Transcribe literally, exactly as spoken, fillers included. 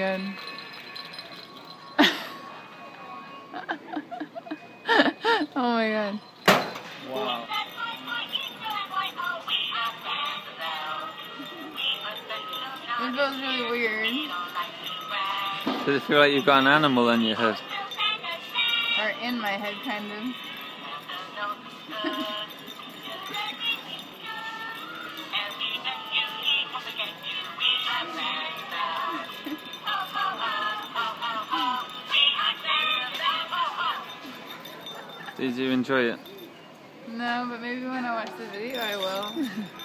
god. Oh my god. Wow. It feels really weird. Does it feel like you've got an animal in your head? Or in my head, kind of. Did you enjoy it? No, but maybe when I watch the video I will.